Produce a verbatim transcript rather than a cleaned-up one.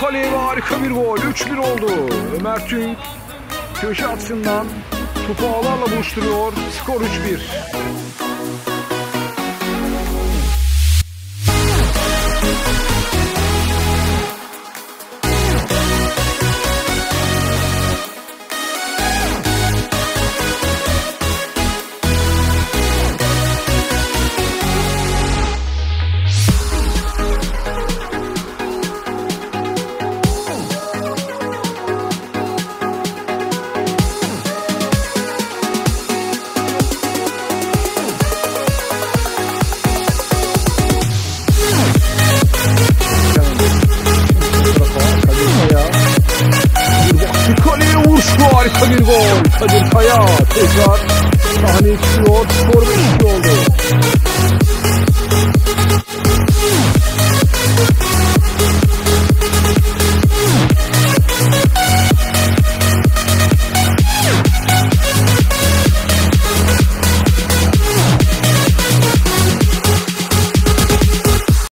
kaleye ve harika bir gol. üç bir oldu. Ömer Tünk köşe atışından topu ağlarla buluşturuyor. Skor üç bir. Harika bir gol. Kadir Kaya tekrar sahneye çıkıyor. Skor beş iki oldu.